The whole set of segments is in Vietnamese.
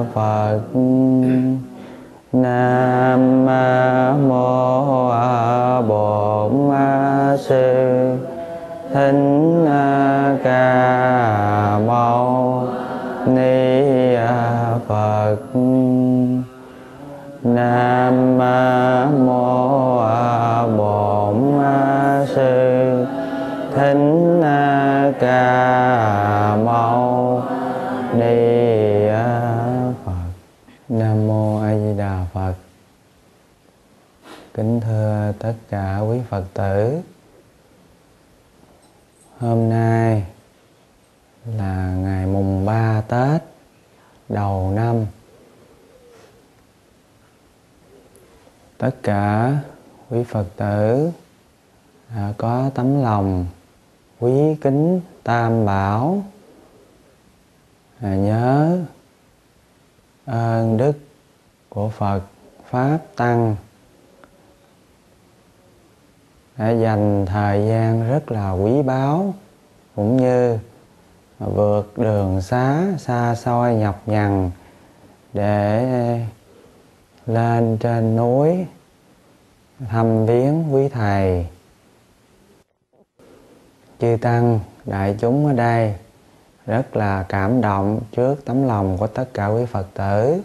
Phật. Nam mô Bổn Sư Thích Ca Mâu Ni Phật. Nam mô Bổn Sư Thích Ca Mâu Ni Phật. Nam mô A Di Đà Phật. Kính thưa tất cả quý Phật tử, hôm nay là ngày mùng 3 Tết đầu năm. Tất cả quý Phật tử có tấm lòng quý kính Tam Bảo, nhớ ơn đức của Phật Pháp Tăng đã dành thời gian rất là quý báu, cũng như vượt đường xá xa xôi nhọc nhằn để lên trên núi thăm viếng quý thầy. Chư tăng đại chúng ở đây rất là cảm động trước tấm lòng của tất cả quý Phật tử.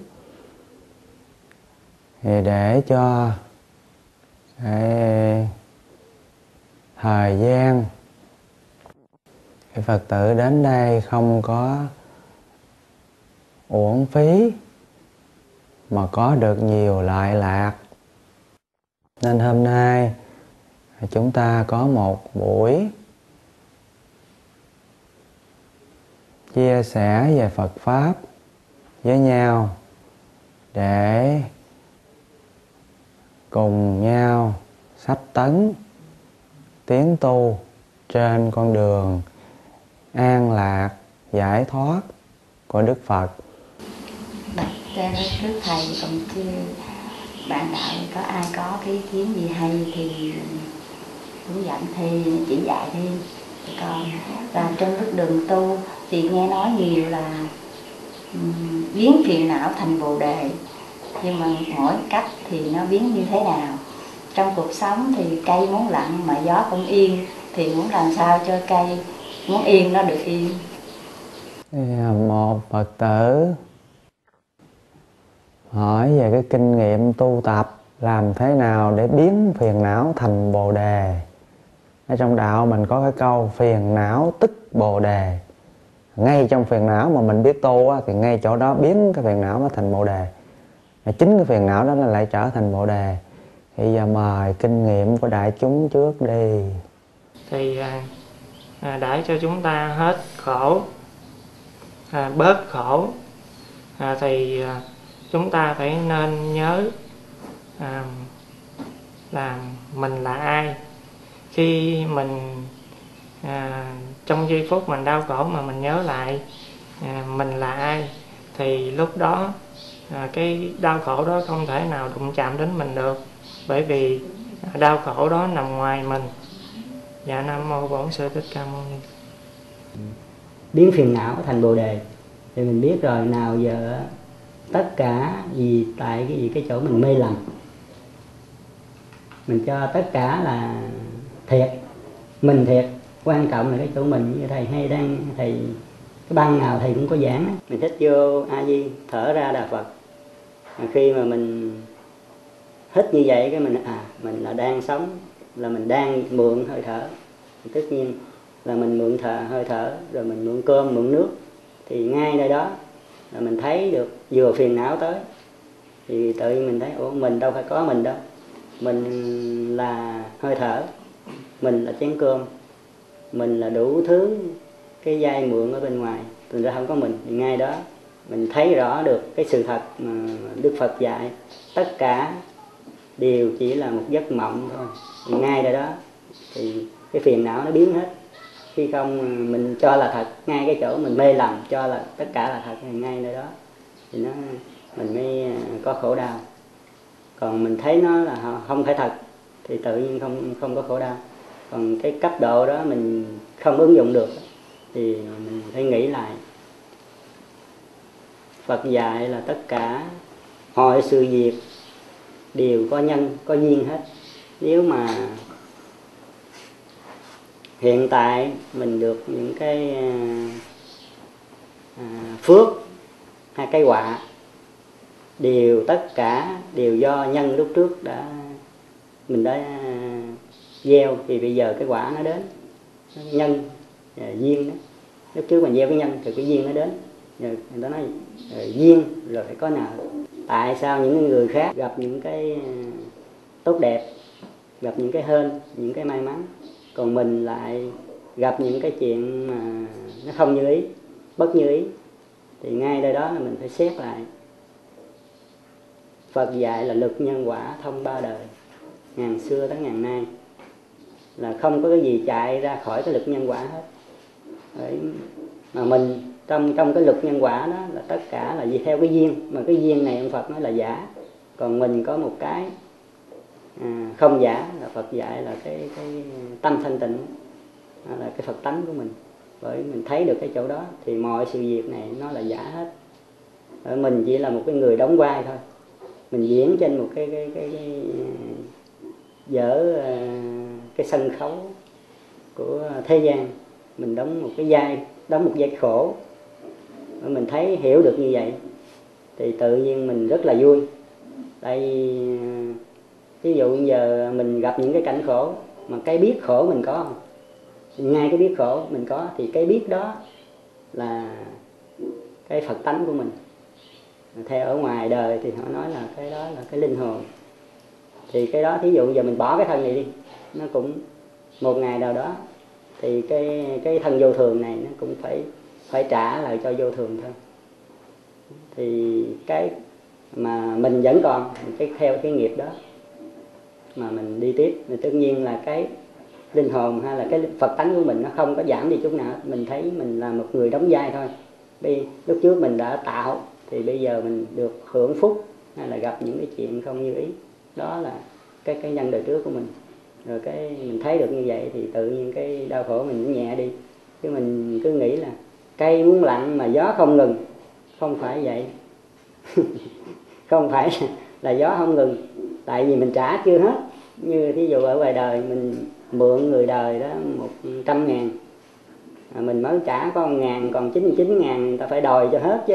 Thì để cho thời gian Phật tử đến đây không có uổng phí, mà có được nhiều lợi lạc, nên hôm nay chúng ta có một buổi chia sẻ về Phật Pháp với nhau để cùng nhau sách tấn tiến tu trên con đường an lạc giải thoát của Đức Phật. Bạch trước thầy, còn chưa bạn đạo có ai có cái ý kiến gì hay thì hướng dẫn thì chỉ dạy thêm con. Và trên bước đường tu thì nghe nói nhiều là biến phiền não thành bồ đề, nhưng mà mỗi cách thì nó biến như thế nào. Trong cuộc sống thì cây muốn lặng mà gió không yên, thì muốn làm sao cho cây muốn yên nó được yên. Một Phật tử hỏi về cái kinh nghiệm tu tập làm thế nào để biến phiền não thành bồ đề. Ở trong đạo mình có cái câu phiền não tức bồ đề. Ngay trong phiền não mà mình biết tu á, thì ngay chỗ đó biến cái phiền não nó thành bồ đề. Chính cái phiền não đó nó lại trở thành bồ đề. Thì giờ mời kinh nghiệm của đại chúng trước đi. Thì để cho chúng ta hết khổ, bớt khổ, thì chúng ta phải nên nhớ là mình là ai. Khi mình trong giây phút mình đau khổ mà mình nhớ lại mình là ai, thì lúc đó cái đau khổ đó không thể nào đụng chạm đến mình được, bởi vì đau khổ đó nằm ngoài mình. Dạ, Nam mô Bổn Sư Thích Ca Mâu Ni. Biến phiền não thành bồ đề thì mình biết rồi, nào giờ tất cả vì tại cái chỗ mình mê lầm, mình cho tất cả là thiệt, mình thiệt. Quan trọng là cái chỗ mình. Như thầy hay đang thầy cái băng nào thầy cũng có giảng, mình hít vô A Di, thở ra Đà Phật. Khi mà mình hít như vậy cái mình là đang sống, là mình đang mượn hơi thở. Tất nhiên là mình mượn hơi thở, rồi mình mượn cơm, mượn nước, thì ngay nơi đó là mình thấy được vừa phiền não tới thì tự nhiên mình thấy mình đâu phải có mình đâu, mình là hơi thở, mình là chén cơm, mình là đủ thứ cái dây mượn ở bên ngoài, thực ra không có mình. Thì ngay đó mình thấy rõ được cái sự thật mà Đức Phật dạy, tất cả đều chỉ là một giấc mộng thôi. Thì ngay nơi đó thì cái phiền não nó biến hết. Khi không mình cho là thật, ngay cái chỗ mình mê lầm cho là tất cả là thật, thì ngay nơi đó thì mình mới có khổ đau. Còn mình thấy nó là không phải thật thì tự nhiên không có khổ đau. Còn cái cấp độ đó mình không ứng dụng được thì mình phải nghĩ lại. Phật dạy là tất cả mọi sự việc đều có nhân, có duyên hết. Nếu mà hiện tại mình được những cái phước hay cái quả, tất cả đều do nhân lúc trước mình đã gieo, thì bây giờ cái quả nó đến. Nhân duyên đó, lúc trước mình gieo cái nhân thì cái duyên nó đến. Người ta nói duyên rồi phải có nợ. Tại sao những người khác gặp những cái tốt đẹp, gặp những cái hên, những cái may mắn, còn mình lại gặp những cái chuyện mà nó không như ý, bất như ý? Thì ngay đây đó là mình phải xét lại. Phật dạy là lực nhân quả thông ba đời, ngàn xưa tới ngàn nay, là không có cái gì chạy ra khỏi cái lực nhân quả hết. Đấy. Mà mình trong cái lực nhân quả đó là tất cả là gì theo cái duyên, mà cái duyên này ông Phật nói là giả. Còn mình có một cái không giả, là Phật dạy là cái tâm thanh tịnh, là cái Phật tánh của mình. Bởi mình thấy được cái chỗ đó thì mọi sự việc này nó là giả hết. Mình chỉ là một cái người đóng vai thôi, mình diễn trên một cái dở cái sân khấu của thế gian. Mình đóng một vai khổ. Mình thấy hiểu được như vậy thì tự nhiên mình rất là vui. Tại vì ví dụ giờ mình gặp những cái cảnh khổ mà cái biết khổ mình có không? Ngay cái biết khổ mình có thì cái biết đó là cái Phật tánh của mình. Theo ở ngoài đời thì họ nói là cái đó là cái linh hồn. Thì cái đó thí dụ giờ mình bỏ cái thân này đi, nó cũng một ngày nào đó thì cái thân vô thường này nó cũng phải trả lại cho vô thường thôi. Thì cái mà mình vẫn còn, mình phải theo cái nghiệp đó mà mình đi tiếp. Thì tất nhiên là cái linh hồn hay là cái Phật tánh của mình nó không có giảm đi chút nào. Mình thấy mình là một người đóng vai thôi. Lúc trước mình đã tạo thì bây giờ mình được hưởng phúc hay là gặp những cái chuyện không như ý. Đó là cái nhân đời trước của mình. Rồi cái mình thấy được như vậy thì tự nhiên cái đau khổ mình cũng nhẹ đi. Chứ mình cứ nghĩ là cây muốn lặng mà gió không ngừng. Không phải vậy. Không phải là gió không ngừng. Tại vì mình trả chưa hết. Như thí dụ ở ngoài đời mình mượn người đời đó 100.000, mình mới trả có 1.000, còn 99.000 người ta phải đòi cho hết chứ.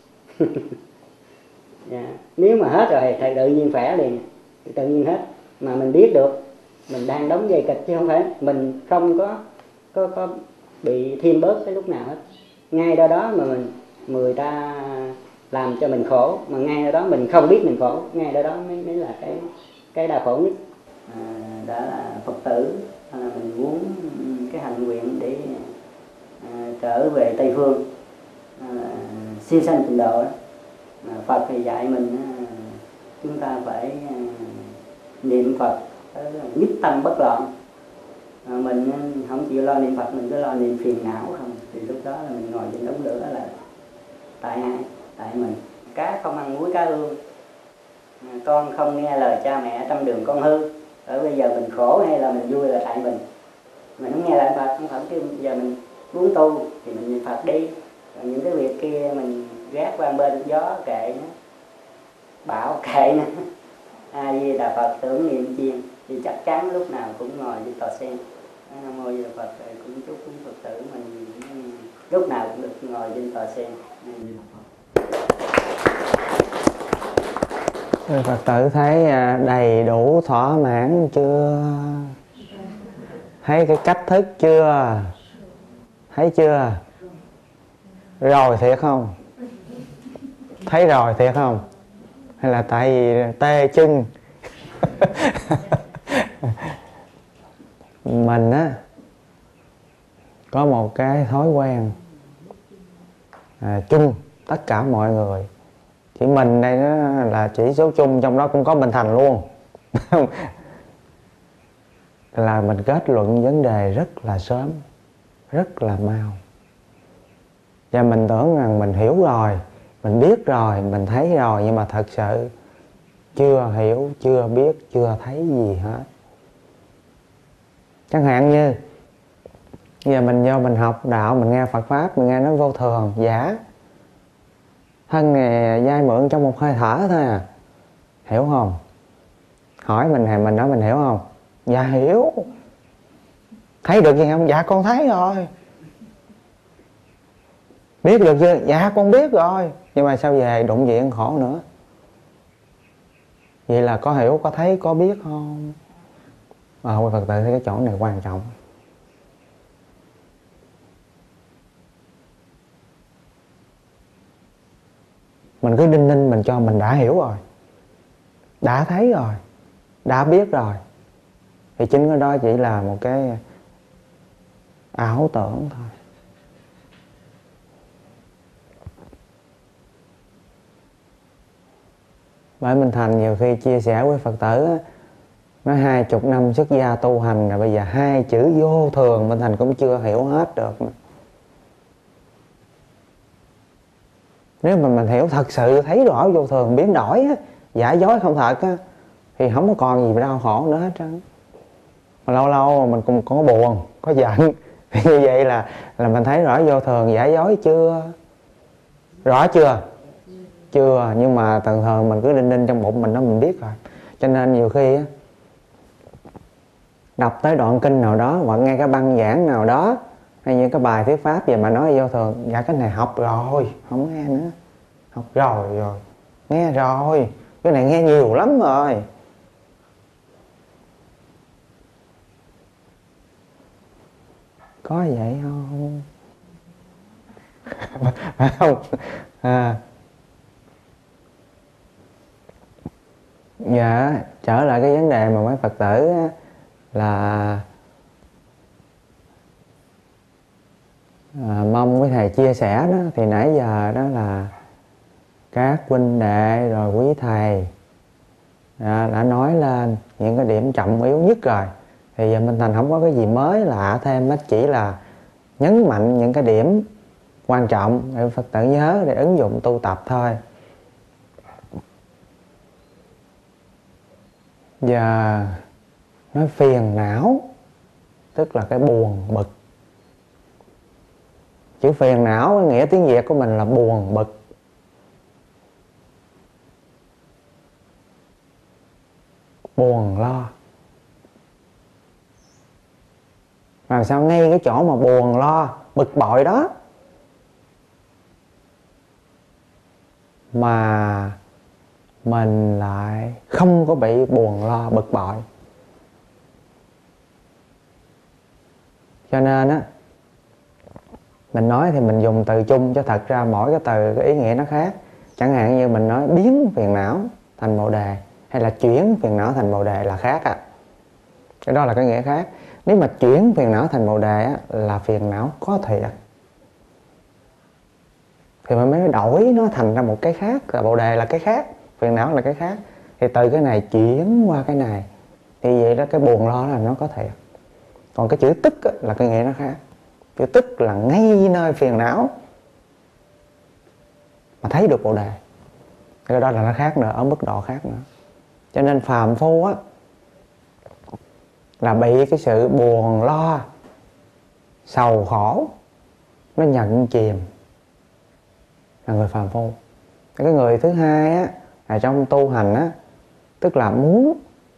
Yeah. Nếu mà hết rồi thì tự nhiên khỏe liền, tự nhiên hết. Mà mình biết được mình đang đóng vai kịch, chứ không phải mình không có bị thêm bớt cái lúc nào hết. Ngay đó mà người ta làm cho mình khổ, mà ngay đó mình không biết mình khổ, ngay đó mới là cái đau khổ nhất. Đã là Phật tử, là mình muốn cái hành nguyện để trở về Tây Phương, siêu sanh tịnh độ. Phật thì dạy mình chúng ta phải niệm Phật nhất tâm bất loạn. Mình không chịu lo niệm Phật, mình cứ lo niệm phiền não không, thì lúc đó là mình ngồi trên đống lửa là tại ai? Tại mình. Cá không ăn muối cá ương, con không nghe lời cha mẹ trăm đường con hư. Ở bây giờ mình khổ hay là mình vui là tại mình không nghe lời Phật. Không phải chứ giờ mình muốn tu thì mình niệm Phật đi. Còn những cái việc kia mình gác qua bên, gió kệ nó, bão kệ nó. A Di Đà Phật tưởng niệm chiên thì chắc chắn lúc nào cũng ngồi trên tòa sen. Nam mô Di Đà Phật, cũng chúc quý Phật tử mình lúc nào cũng được ngồi trên tòa sen. Phật tử thấy đầy đủ thỏa mãn chưa? Thấy cái cách thức chưa? Thấy chưa? Rồi thiệt không? Thấy rồi thiệt không? Hay là tại vì tê chân? Mình á có một cái thói quen chung tất cả mọi người. Chỉ mình đây nó là chỉ số chung, trong đó cũng có Bình Thành luôn. Là mình kết luận vấn đề rất là sớm, rất là mau. Và mình tưởng rằng mình hiểu rồi, mình biết rồi, mình thấy rồi, nhưng mà thật sự chưa hiểu, chưa biết, chưa thấy gì hết. Chẳng hạn như giờ mình vô mình học đạo, mình nghe Phật Pháp, mình nghe nó vô thường, giả. thân này vay mượn trong một hơi thở thôi à, hiểu không? Hỏi mình thì mình nói mình hiểu không? Dạ hiểu. Thấy được gì không? Dạ con thấy rồi. Biết được chưa? Dạ con biết rồi. Nhưng mà sao về đụng diện khổ nữa? Vậy là có hiểu, có thấy, có biết không? Mà Phật tử thấy cái chỗ này quan trọng. Mình cứ đinh ninh mình cho mình đã hiểu rồi, đã thấy rồi, đã biết rồi, thì chính cái đó chỉ là một cái ảo tưởng thôi. Bởi Minh Thành nhiều khi chia sẻ với Phật tử á, nói 20 năm xuất gia tu hành rồi bây giờ 2 chữ vô thường Minh Thành cũng chưa hiểu hết được. Nếu mà mình hiểu thật sự, thấy rõ vô thường biến đổi á, giả dối không thật á, thì không có còn gì đau khổ nữa hết trơn. Mà lâu lâu mình cũng có buồn, có giận, thì như vậy là mình thấy rõ vô thường giả dối chưa? Rõ chưa? Chưa, nhưng mà thường thường mình cứ đinh ninh trong bụng mình đó, mình biết rồi. Cho nên nhiều khi á, đọc tới đoạn kinh nào đó hoặc nghe cái băng giảng nào đó hay những cái bài thuyết pháp gì mà nói vô thường, dạ cái này học rồi, không nghe nữa. Học rồi, nghe rồi, cái này nghe nhiều lắm rồi. Có vậy không? Phải không? Dạ, trở lại cái vấn đề mà mấy Phật tử á, là mong với thầy chia sẻ đó, thì nãy giờ đó là các huynh đệ rồi quý thầy đã nói lên những cái điểm trọng yếu nhất rồi. Thì giờ Minh Thành không có cái gì mới lạ thêm hết, chỉ là nhấn mạnh những cái điểm quan trọng để Phật tử nhớ để ứng dụng tu tập thôi. Giờ nói phiền não tức là cái buồn bực. Chữ phiền não nghĩa tiếng Việt của mình là buồn bực. Buồn lo. Làm sao ngay cái chỗ mà buồn lo bực bội đó mà mình lại không có bị buồn lo bực bội. Cho nên á, mình nói thì mình dùng từ chung, cho thật ra mỗi cái từ cái ý nghĩa nó khác. Chẳng hạn như mình nói biến phiền não thành bồ đề hay là chuyển phiền não thành bồ đề là khác à. Cái đó là cái nghĩa khác. Nếu mà chuyển phiền não thành bồ đề á, là phiền não có thiệt, thì mình mới đổi nó thành ra một cái khác, là bồ đề là cái khác, phiền não là cái khác. Thì từ cái này chuyển qua cái này, thì vậy đó, cái buồn lo là nó có thiệt. Còn cái chữ tức á, là cái nghĩa nó khác. Chữ tức là ngay nơi phiền não mà thấy được bồ đề, cái đó là nó khác nữa, ở mức độ khác nữa. Cho nên phàm phu á là bị cái sự buồn lo sầu khổ nó nhận chìm, là người phàm phu. Cái người thứ hai á là trong tu hành á, tức là muốn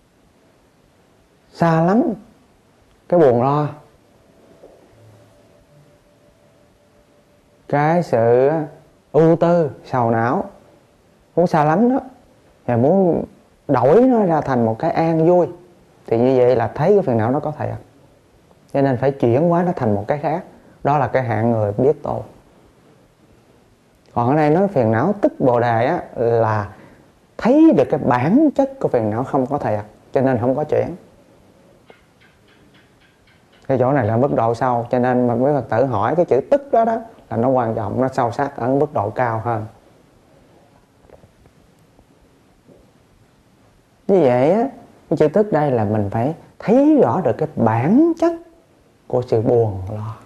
xa lắm cái buồn lo, cái sự ưu tư sầu não, muốn xa lắm đó, và muốn đổi nó ra thành một cái an vui, thì như vậy là thấy cái phiền não nó có thiệt. Cho nên phải chuyển hóa nó thành một cái khác. Đó là cái hạng người biết tu. Còn ở đây nói phiền não tức bồ đề á, là thấy được cái bản chất của phiền não không có thiệt, cho nên không có chuyển. Cái chỗ này là mức độ sâu, cho nên mà mấy Phật tử hỏi cái chữ tức đó đó là nó quan trọng, nó sâu sắc ở mức độ cao hơn. Như vậy á, cái chữ tức đây là mình phải thấy rõ được cái bản chất của sự buồn lo.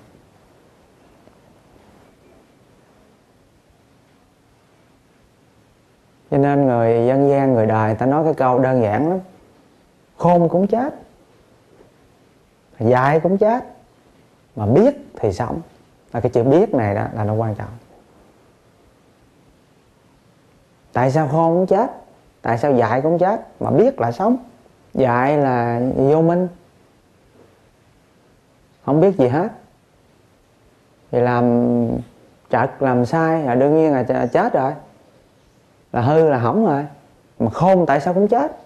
Cho nên người dân gian, người đời ta nói cái câu đơn giản lắm: khôn cũng chết, dại cũng chết, mà biết thì sống. Là cái chữ biết này đó là nó quan trọng. Tại sao khôn cũng chết, tại sao dại cũng chết mà biết là sống? Dại là vô minh, không biết gì hết, thì làm trật làm sai là đương nhiên là chết rồi, là hư là hỏng rồi. Mà khôn tại sao cũng chết?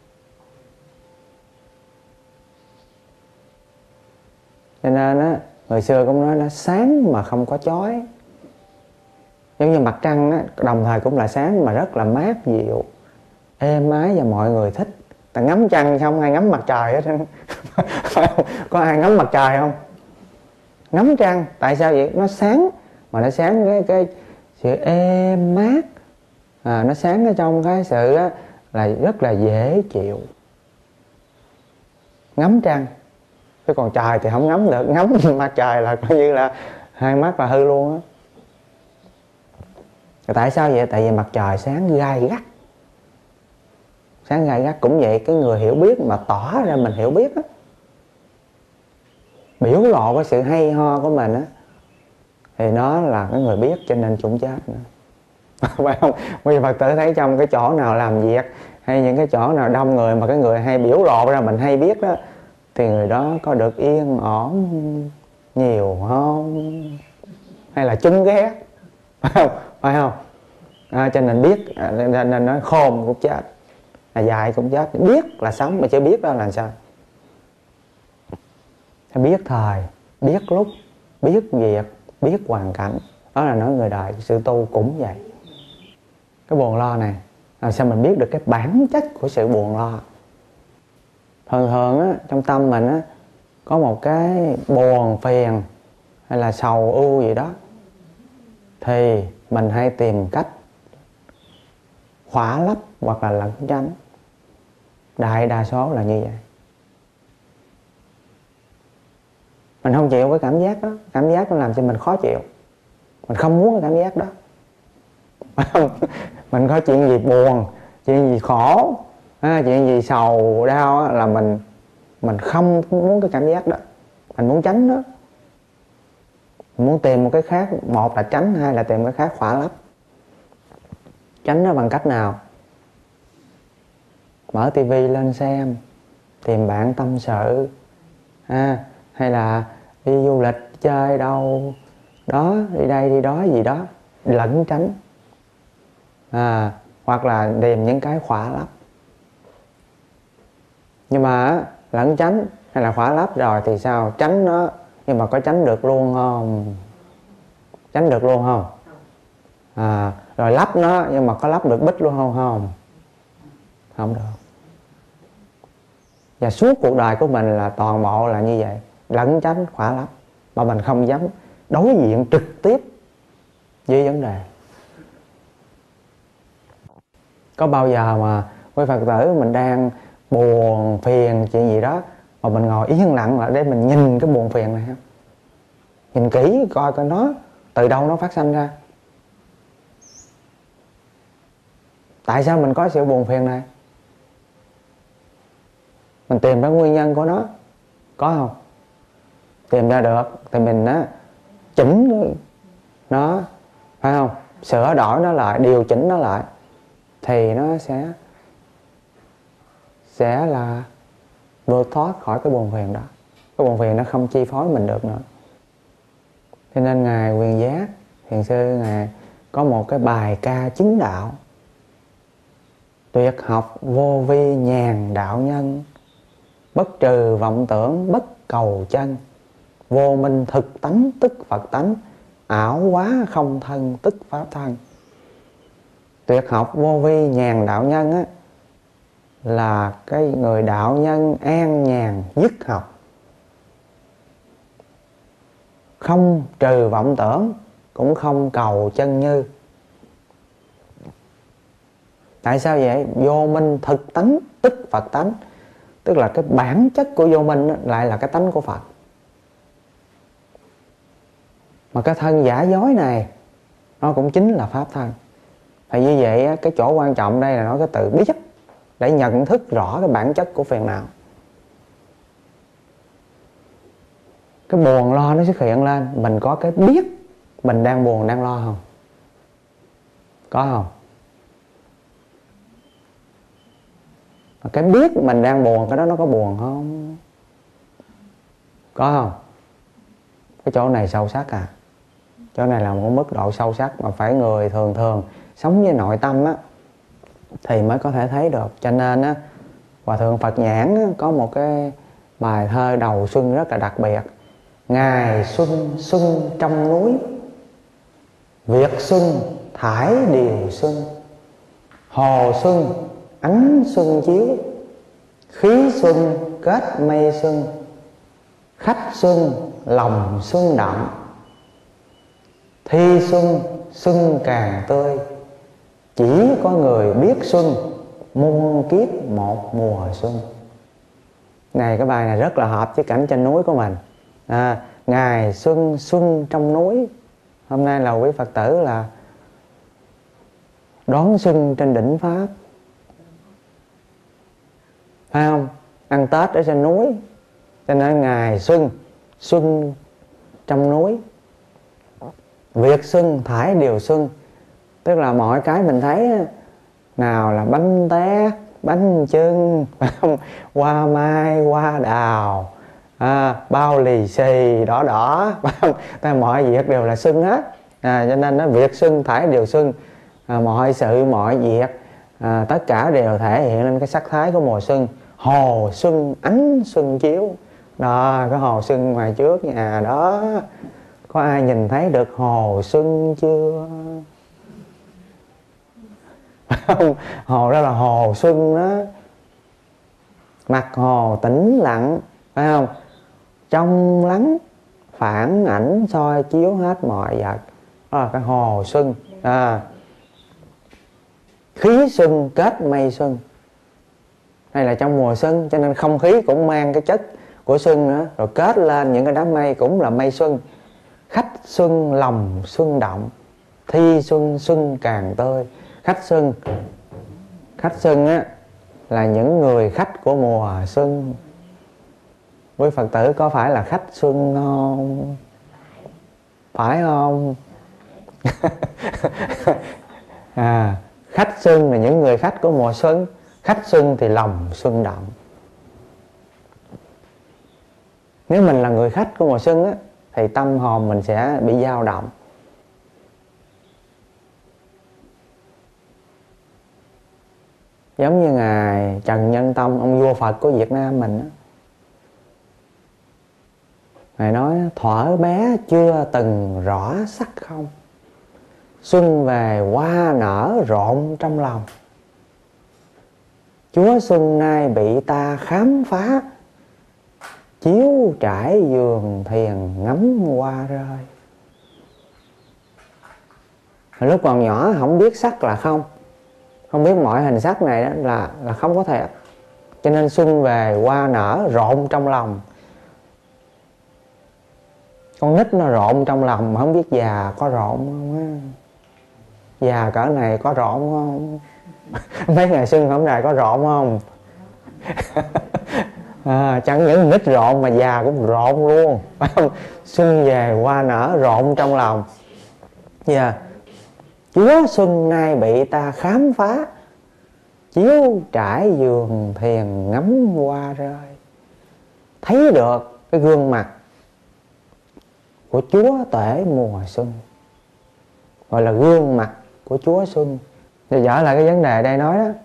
Cho nên á, người xưa cũng nói nó sáng mà không có chói. Giống như mặt trăng á, đồng thời cũng là sáng mà rất là mát dịu, êm ái và mọi người thích. Ta ngắm trăng không ai ngắm mặt trời hết. Có ai ngắm mặt trời không? Ngắm trăng, tại sao vậy? Nó sáng, mà nó sáng cái sự êm mát, nó sáng ở trong cái sự á, là rất là dễ chịu. Ngắm trăng, chứ còn trời thì không ngắm được. Ngắm mặt trời là coi như là hai mắt là hư luôn á. Tại sao vậy? Tại vì mặt trời sáng gai gắt. Sáng gai gắt cũng vậy, cái người hiểu biết mà tỏ ra mình hiểu biết á, biểu lộ cái sự hay ho của mình á, thì nó là cái người biết, cho nên chúng chết nữa. Phải không? Bây giờ Phật tử thấy trong cái chỗ nào làm việc hay những cái chỗ nào đông người mà cái người hay biểu lộ ra mình hay biết đó, thì người đó có được yên ổn nhiều không? Hay là chung ghét? Phải không? Phải không? Cho nên biết, nên nói khôn cũng chết, là dại cũng chết. Biết là sống, mà chưa biết đó là sao? Biết thời, biết lúc, biết việc, biết hoàn cảnh. Đó là nói người đời. Sự tu cũng vậy. Cái buồn lo này, làm sao mình biết được cái bản chất của sự buồn lo? Thường thường á, trong tâm mình á, có một cái buồn phiền hay là sầu ưu gì đó, thì mình hay tìm cách khỏa lấp hoặc là lẩn tránh. Đại đa số là như vậy. Mình không chịu cái cảm giác đó. Cảm giác nó làm cho mình khó chịu. Mình không muốn cái cảm giác đó. Mình có chuyện gì buồn, chuyện gì khổ, chuyện gì sầu đau là mình không muốn cái cảm giác đó. Mình muốn tránh nó. Mình muốn tìm một cái khác. Một là tránh, hai là tìm cái khác khỏa lấp. Tránh nó bằng cách nào? Mở tivi lên xem, tìm bạn tâm sự, hay là đi du lịch chơi đâu đó, đi đây đi đó gì đó, lẩn tránh, hoặc là tìm những cái khỏa lấp. Nhưng mà lẩn tránh hay là khỏa lấp rồi thì sao? Tránh nó, nhưng mà có tránh được luôn không? Tránh được luôn không? Rồi lấp nó, nhưng mà có lấp được bít luôn không? Không được. Và suốt cuộc đời của mình là toàn bộ là như vậy, lẩn tránh khỏa lấp, mà mình không dám đối diện trực tiếp với vấn đề. Có bao giờ mà quý Phật tử mình đang buồn phiền chuyện gì đó mà mình ngồi yên lặng lại để mình nhìn cái buồn phiền này không? Nhìn kỹ coi nó từ đâu nó phát sinh ra. Tại sao mình có sự buồn phiền này? Mình tìm ra nguyên nhân của nó, có không? Tìm ra được thì mình chỉnh nó, phải không? Sửa đổi nó lại, điều chỉnh nó lại, thì nó sẽ là vượt thoát khỏi cái buồn phiền đó. Cái buồn phiền nó không chi phối mình được nữa. Cho nên Ngài Quyền Giác Thiền Sư, Ngài có một cái bài ca chứng đạo: tuyệt học vô vi nhàn đạo nhân, bất trừ vọng tưởng bất cầu chân, vô minh thực tánh tức Phật tánh, ảo quá không thân tức pháp thân. Tuyệt học vô vi nhàn đạo nhân á, là cái người đạo nhân an nhàn dứt học, không trừ vọng tưởng, cũng không cầu chân như. Tại sao vậy? Vô minh thực tánh tức Phật tánh, tức là cái bản chất của vô minh lại là cái tánh của Phật. Mà cái thân giả dối này nó cũng chính là pháp thân. Thì như vậy cái chỗ quan trọng đây là nói cái từ biết, để nhận thức rõ cái bản chất của phiền não. Cái buồn lo nó xuất hiện lên, mình có cái biết mình đang buồn đang lo không? Có không? Mà cái biết mình đang buồn, cái đó nó có buồn không? Có không? Cái chỗ này sâu sắc à. Chỗ này là một mức độ sâu sắc mà phải người thường thường sống với nội tâm á thì mới có thể thấy được. Cho nên á, Hòa thượng Phật Nhãn á, có một cái bài thơ đầu xuân rất là đặc biệt. Ngày xuân xuân trong núi, việc xuân thải điều xuân, hồ xuân ánh xuân chiếu, khí xuân kết mây xuân, khách xuân lòng xuân đậm, thi xuân xuân càng tươi, chỉ có người biết xuân, muôn kiếp một mùa xuân. Này, cái bài này rất là hợp với cảnh trên núi của mình. Ngày xuân xuân trong núi. Hôm nay là quý Phật tử là đón xuân trên đỉnh Pháp, phải không? Ăn Tết ở trên núi. Cho nên ngày xuân xuân trong núi, việc xuân thải điều xuân. Tức là mọi cái mình thấy, nào là bánh tét, bánh chưng, hoa mai, hoa đào, bao lì xì đỏ đỏ, mọi việc đều là xuân hết. Cho nên nó việc xuân thải điều xuân. Mọi sự mọi việc tất cả đều thể hiện lên cái sắc thái của mùa xuân. Hồ xuân ánh xuân chiếu. Đó, cái hồ xuân ngoài trước nhà đó, có ai nhìn thấy được hồ xuân chưa? Hồ đó là hồ xuân đó. Mặt hồ tĩnh lặng, phải không? Trong lắng phản ảnh soi chiếu hết mọi vật. Đó là cái hồ xuân. Khí xuân kết mây xuân. Đây là trong mùa xuân, cho nên không khí cũng mang cái chất của xuân nữa, rồi kết lên những cái đám mây cũng là mây xuân. Khách xuân lòng xuân động, thi xuân xuân càng tươi. Khách xuân á là những người khách của mùa xuân. Quý Phật tử có phải là khách xuân không? Phải không? Khách xuân là những người khách của mùa xuân. Khách xuân thì lòng xuân động. Nếu mình là người khách của mùa xuân á, thì tâm hồn mình sẽ bị dao động. Giống như ngài Trần Nhân Tông, ông vua Phật của Việt Nam mình á, ngài nói: thuở bé chưa từng rõ sắc không, xuân về hoa nở rộn trong lòng. Chúa xuân nay bị ta khám phá, chiếu trải giường thiền ngắm hoa rơi. Lúc còn nhỏ không biết sắc là không biết mọi hình sắc này đó là không có thiệt. Cho nên xuân về hoa nở rộn trong lòng. Con nít nó rộn trong lòng mà không biết già có rộn không á. Già cỡ này có rộn không? Mấy ngày xuân hôm nay có rộn không? Chẳng những nít rộn mà già cũng rộn luôn. Xuân về hoa nở rộn trong lòng. Chúa xuân nay bị ta khám phá, chiếu trải giường thiền ngắm hoa rơi. Thấy được cái gương mặt của Chúa tể mùa xuân, gọi là gương mặt của Chúa xuân. Thì trở lại cái vấn đề đây nói đó,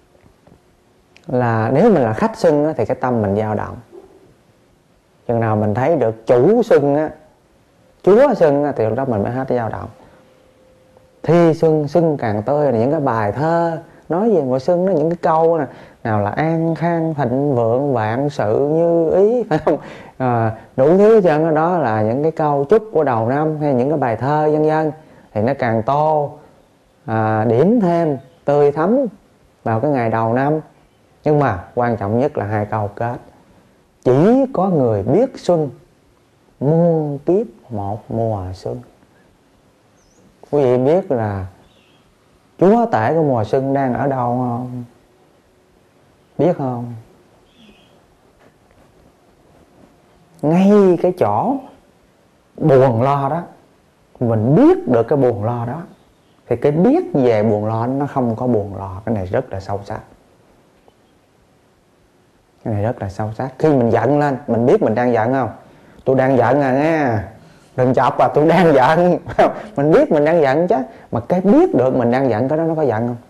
là nếu mình là khách xuân á, thì cái tâm mình dao động. Chừng nào mình thấy được chủ xuân á, Chúa xuân á, thì lúc đó mình mới hết dao động. Thi xuân xuân càng tươi là những cái bài thơ nói về mùa xuân đó, những cái câu nè, nào là an khang thịnh vượng vạn sự như ý, phải không? Đủ thứ hết trơn đó là những cái câu chúc của đầu năm hay những cái bài thơ vân vân, thì nó càng tô điểm thêm tươi thắm vào cái ngày đầu năm. Nhưng mà quan trọng nhất là hai câu kết: chỉ có người biết xuân, muôn kiếp một mùa xuân. Quý vị biết là Chúa tể của mùa xuân đang ở đâu không? Biết không? Ngay cái chỗ buồn lo đó, mình biết được cái buồn lo đó, thì cái biết về buồn lo nó không có buồn lo. Cái này rất là sâu sắc. Cái này rất là sâu sắc. Khi mình giận lên, mình biết mình đang giận không? Tôi đang giận à nghe, đừng chọc à, tôi đang giận. Mình biết mình đang giận chứ. Mà cái biết được mình đang giận, cái đó nó có giận không?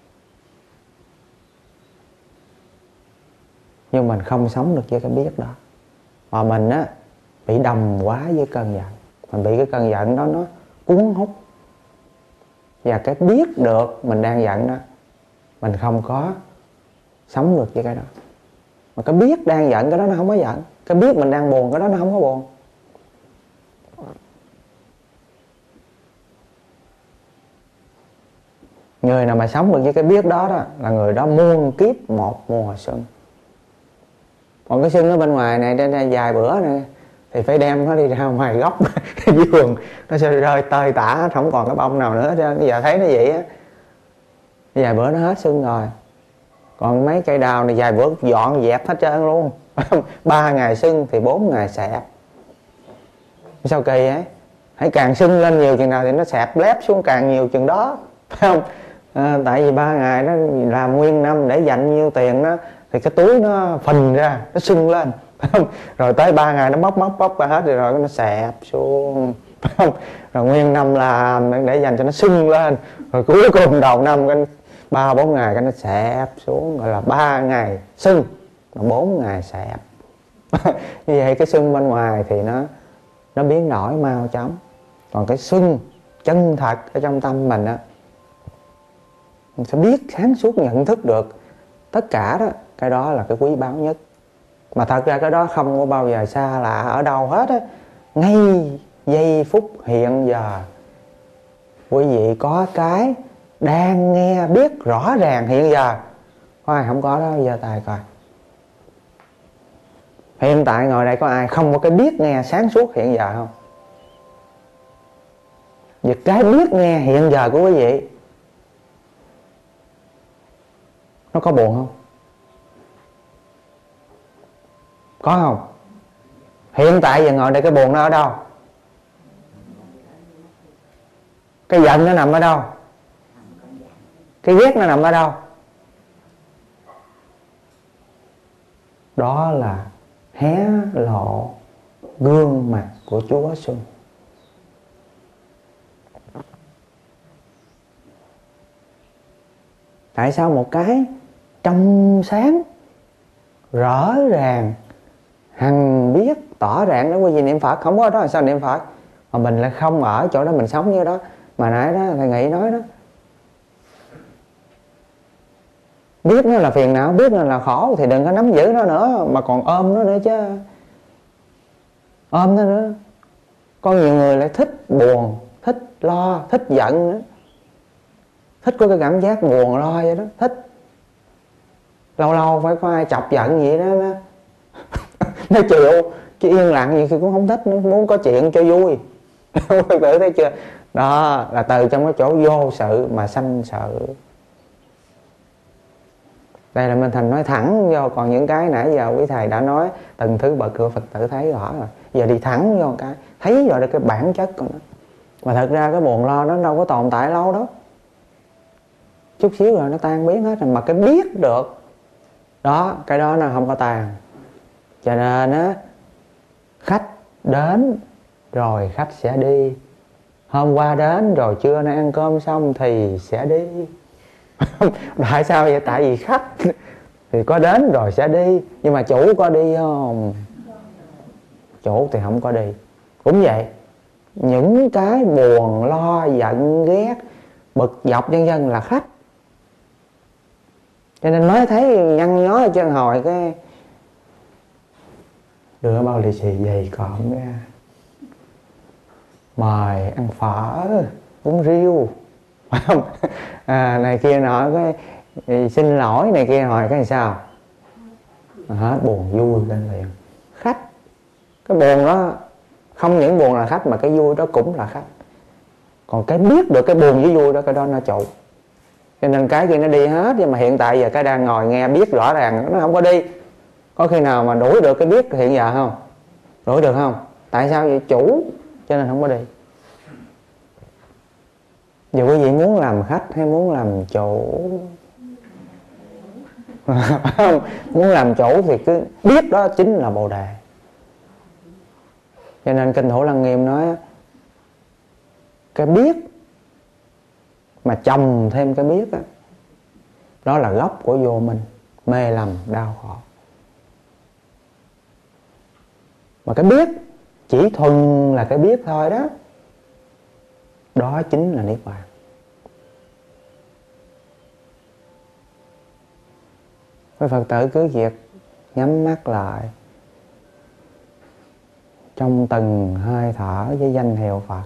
Nhưng mình không sống được với cái biết đó. Mà mình á bị đầm quá với cơn giận. Mình bị cái cơn giận đó nó cuốn hút. Và cái biết được mình đang giận đó, mình không có sống được với cái đó. Mà cái biết đang giận, cái đó nó không có giận. Cái biết mình đang buồn, cái đó nó không có buồn. Người nào mà sống được với cái biết đó đó là người đó muôn kiếp một mùa xuân. Còn cái xuân ở bên ngoài này trên vài bữa này thì phải đem nó đi ra ngoài gốc vườn, nó sẽ rơi tơi tả, không còn cái bông nào nữa hết trơn. Bây giờ thấy nó vậy á, vài bữa nó hết xuân rồi. Còn mấy cây đào này vài bữa dọn dẹp hết trơn luôn. 3 ngày xuân thì 4 ngày xẹp. Sao kỳ ấy? Hãy càng xuân lên nhiều chừng nào thì nó xẹp lép xuống càng nhiều chừng đó, phải không? Tại vì 3 ngày nó làm nguyên năm để dành nhiêu tiền đó, thì cái túi nó phình ra, nó sưng lên, phải không? Rồi tới 3 ngày nó bóc ra hết rồi nó xẹp xuống, phải không? Rồi nguyên năm làm để dành cho nó sưng lên, rồi cuối cùng đầu năm cái 3-4 ngày cái nó xẹp xuống, gọi là 3 ngày sưng, 4 ngày xẹp. Như vậy cái sưng bên ngoài thì nó biến đổi mau chóng. Còn cái sưng chân thật ở trong tâm mình á, mình sẽ biết sáng suốt nhận thức được tất cả đó. Cái đó là cái quý báu nhất. Mà thật ra cái đó không có bao giờ xa lạ ở đâu hết á. Ngay giây phút hiện giờ quý vị có cái đang nghe biết rõ ràng hiện giờ. Có ai không có đó? Giơ tay coi. Hiện tại ngồi đây có ai không có cái biết nghe sáng suốt hiện giờ không? Vì cái biết nghe hiện giờ của quý vị nó có buồn không? Có không? Hiện tại giờ ngồi đây cái buồn nó ở đâu? Cái giận nó nằm ở đâu? Cái ghét nó nằm ở đâu? Đó là hé lộ gương mặt của Chúa Xuân. Tại sao một cái trong sáng rõ ràng hằng biết tỏ ràng đó quý vị niệm Phật, không có đó là sao niệm Phật? Mà mình lại không ở chỗ đó, mình sống như đó. Mà nãy đó thầy Nghị nói đó, biết nó là phiền não, biết nó là khổ thì đừng có nắm giữ nó nữa, mà còn ôm nó nữa chứ. Ôm nó nữa. Có nhiều người lại thích buồn, thích lo, thích giận nữa. Thích có cái cảm giác buồn lo vậy đó, thích. Lâu lâu phải có ai chọc giận vậy đó nó chịu, chứ yên lặng gì thì cũng không thích nữa, muốn có chuyện cho vui. Tự thấy chưa? Đó là từ trong cái chỗ vô sự mà sanh sự. Đây là Minh Thành nói thẳng vô. Còn những cái nãy giờ quý thầy đã nói từng thứ bậc của Phật tử thấy rõ rồi. Giờ đi thẳng vô cái thấy rồi được cái bản chất của nó. Mà thật ra cái buồn lo nó đâu có tồn tại lâu đó, chút xíu rồi nó tan biến hết rồi. Mà cái biết được đó, cái đó nó không có tàn. Cho nên á, khách đến rồi khách sẽ đi. Hôm qua đến rồi trưa nay ăn cơm xong thì sẽ đi. Tại sao vậy? Tại vì khách thì có đến rồi sẽ đi, nhưng mà chủ có đi không? Chủ thì không có đi. Cũng vậy, những cái buồn lo giận ghét bực dọc vân vân là khách. Cho nên mới thấy nhăn nhó chân hồi cái đưa bao lì xì dày cộm ra, mời ăn phở uống rượu, phải không? Này kia nọ, cái xin lỗi này kia, hỏi cái sao hết buồn vui lên liền. Khách, cái buồn đó không những buồn là khách mà cái vui đó cũng là khách. Còn cái biết được cái buồn với vui đó, cái đó nó chủ. Cho nên cái kia nó đi hết. Nhưng mà hiện tại giờ cái đang ngồi nghe biết rõ ràng nó không có đi. Có khi nào mà đuổi được cái biết hiện giờ không? Đuổi được không? Tại sao vậy? Chủ, cho nên không có đi. Giờ quý vị muốn làm khách hay muốn làm chủ? Không, muốn làm chủ thì cứ biết đó chính là bồ đề. Cho nên Kinh Thủ Lăng Nghiêm nói cái biết mà chồng thêm cái biết đó, đó là gốc của vô minh, mê lầm, đau khổ. Mà cái biết chỉ thuần là cái biết thôi đó, đó chính là niết bàn. Quý Phật tử cứ việc nhắm mắt lại, trong từng hơi thở với danh hiệu Phật,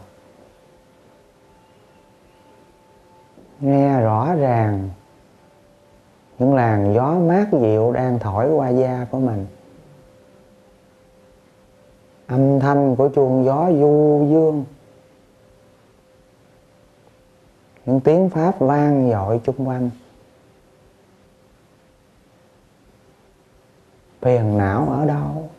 nghe rõ ràng những làn gió mát dịu đang thổi qua da của mình, âm thanh của chuông gió du dương, những tiếng pháp vang dội chung quanh. Phiền não ở đâu?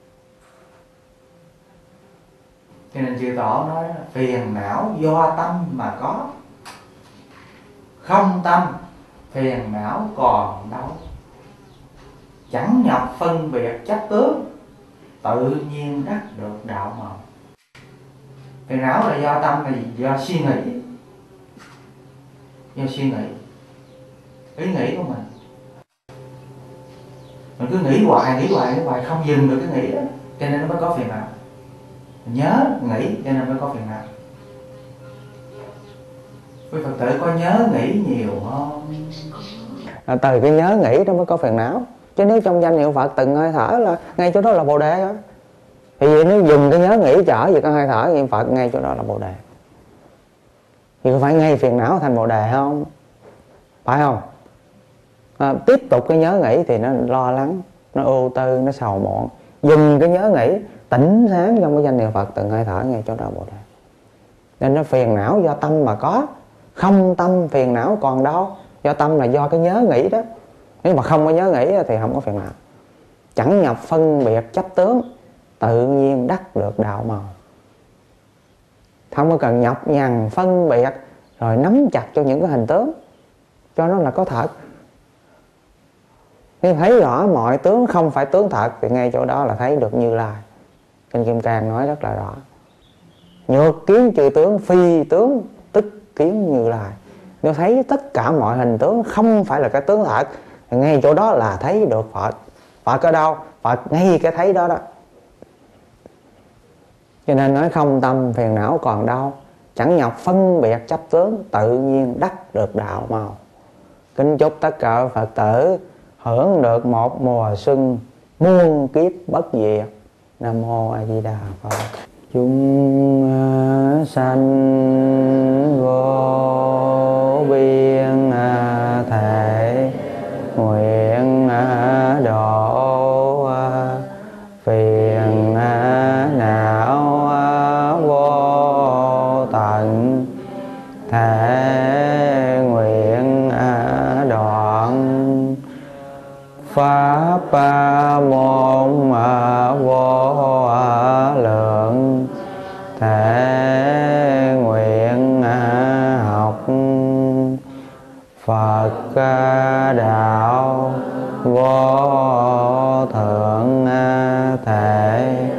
Cho nên chư Tổ nói phiền não do tâm mà có, không tâm phiền não còn đâu. Chẳng nhập phân biệt chấp tướng, tự nhiên đắc được đạo màu. Phiền não là do tâm, là do suy nghĩ, do suy nghĩ, ý nghĩ của mình. Mình cứ nghĩ hoài không dừng được cái nghĩ đó, cho nên nó mới có phiền não. Mình nhớ nghĩ cho nên mới có phiền não. Quý Phật tử có nhớ nghĩ nhiều không? Từ cái nhớ nghĩ đó mới có phiền não. Chứ nếu trong danh hiệu Phật từng hơi thở là ngay chỗ đó là bồ đề đó. Vì vậy nếu dùng cái nhớ nghĩ trở về cái hơi thở niệm Phật, ngay chỗ đó là bồ đề. Thì có phải ngay phiền não thành bồ đề không? Phải không? Tiếp tục cái nhớ nghĩ thì nó lo lắng, nó ưu tư, nó sầu muộn. Dùng cái nhớ nghĩ tỉnh sáng trong cái danh hiệu Phật từng hơi thở, ngay chỗ đó bồ đề. Nên nó phiền não do tâm mà có, không tâm phiền não còn đâu. Do tâm là do cái nhớ nghĩ đó. Nếu mà không có nhớ nghĩ thì không có phiền não. Chẳng nhập phân biệt chấp tướng, tự nhiên đắc được đạo màu. Không có cần nhập nhằn phân biệt rồi nắm chặt cho những cái hình tướng, cho nó là có thật. Nếu thấy rõ mọi tướng không phải tướng thật thì ngay chỗ đó là thấy được Như Lai. Kinh Kim Cang nói rất là rõ. Nhược kiến chư tướng, phi tướng tức kiến Như Lai. Nếu thấy tất cả mọi hình tướng không phải là cái tướng thật thì ngay chỗ đó là thấy được Phật. Phật ở đâu? Phật ngay cái thấy đó đó. Cho nên nói không tâm phiền não còn đâu, chẳng nhập phân biệt chấp tướng, tự nhiên đắc được đạo màu. Kính chúc tất cả Phật tử hưởng được một mùa xuân muôn kiếp bất diệt. Nam mô A Di Đà Phật. Chúng sanh vô biên thể nguyện độ phiền não vô tận, thể nguyện đoạn pháp môn vô lượng, thể nguyện học Phật đạo vô thượng thể.